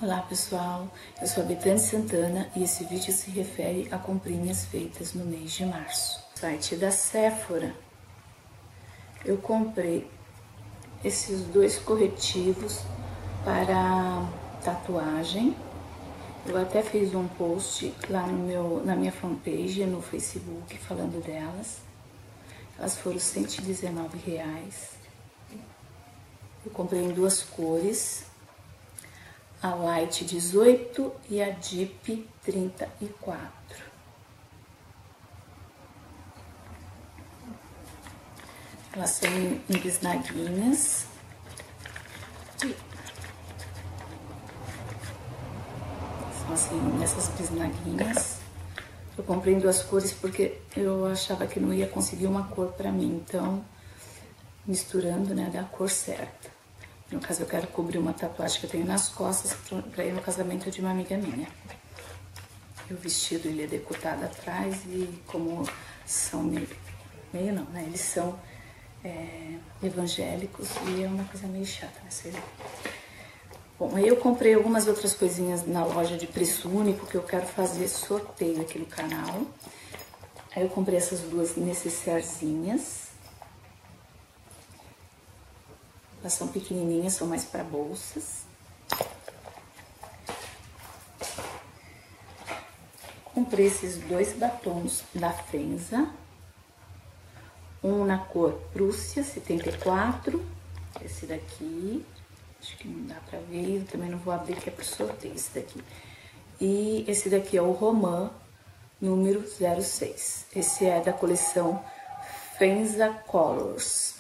Olá pessoal, eu sou a Betânia Santana e esse vídeo se refere a comprinhas feitas no mês de março. No site da Sephora, eu comprei esses dois corretivos para tatuagem. Eu até fiz um post lá na minha fanpage no Facebook falando delas. Elas foram R$119. Eu comprei em duas cores, a Light 18 e a Deep 34. Elas são em bisnaguinhas. São assim, nessas bisnaguinhas. Eu comprei em duas cores porque eu achava que não ia conseguir uma cor pra mim, então misturando, né, da cor certa. No caso, eu quero cobrir uma tatuagem que eu tenho nas costas pra ir no casamento de uma amiga minha. E o vestido, ele é decotado atrás e como são meio não, né? Eles são evangélicos e é uma coisa meio chata, né? Sei lá. Bom, aí eu comprei algumas outras coisinhas na loja de preço único que eu quero fazer sorteio aqui no canal. Aí eu comprei essas duas necessairezinhas. Elas são pequenininhas, são mais para bolsas. Comprei esses dois batons da Fenza. Um na cor Prússia 74. Esse daqui, acho que não dá pra ver, eu também não vou abrir que é pro sorteio esse daqui. E esse daqui é o Romã número 06. Esse é da coleção Fenza Colors.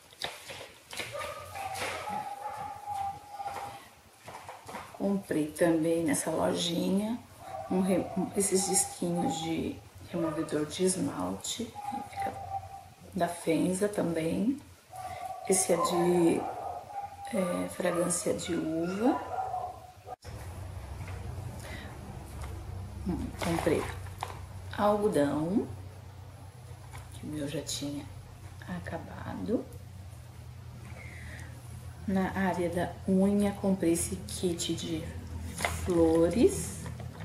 Comprei também nessa lojinha esses disquinhos de removedor de esmalte da Fenza também. Esse é de fragrância de uva. Comprei algodão, que o meu já tinha acabado. Na área da unha, comprei esse kit de flores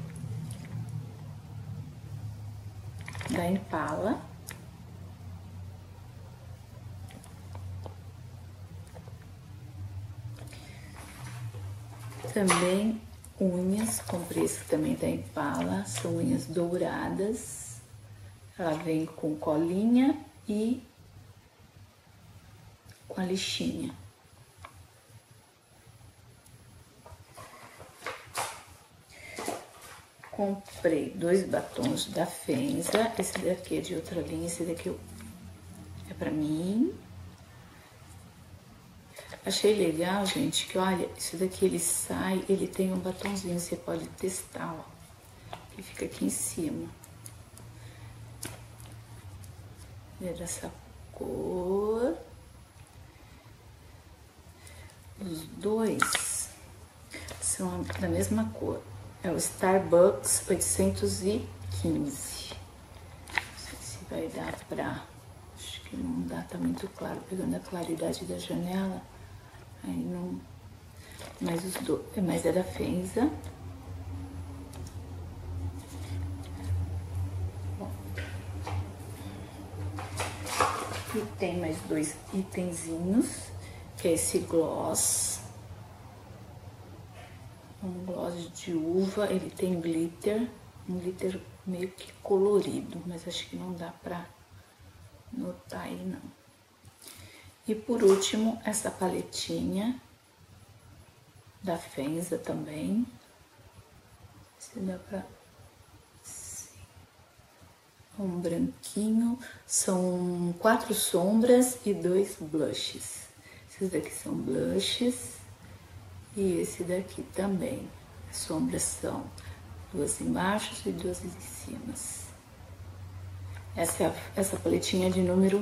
da Impala. Também unhas, comprei esse também da Impala, são unhas douradas. Ela vem com colinha e com a lixinha. Comprei dois batons da Fenza, esse daqui é de outra linha, esse daqui é pra mim. Achei legal, gente, que olha, esse daqui ele sai, ele tem um batonzinho, você pode testar, ó, que fica aqui em cima. É dessa cor. Os dois são da mesma cor. É o Starbucks 815. Não sei se vai dar pra... Acho que não dá, tá muito claro. Pegando a claridade da janela. Aí não... Mas os dois... Mas é da Fenza. Bom. E tem mais dois itenzinhos. Que é esse gloss. Um gloss de uva, ele tem glitter, um glitter meio que colorido, mas acho que não dá pra notar aí não. E por último, essa paletinha da Fenza também. Se dá pra... Sim. Um branquinho, são 4 sombras e 2 blushes. Esses daqui são blushes. E esse daqui também. As sombras são 2 embaixo e 2 em cima. Essa paletinha é de número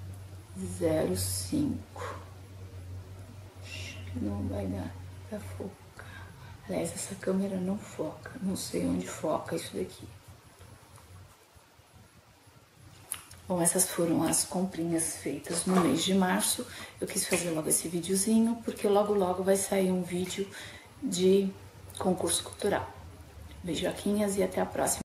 05. Acho que não vai dar pra focar. Aliás, essa câmera não foca. Não sei onde foca isso daqui. Bom, essas foram as comprinhas feitas no mês de março. Eu quis fazer logo esse videozinho, porque logo vai sair um vídeo de concurso cultural. Beijoquinhas e até a próxima.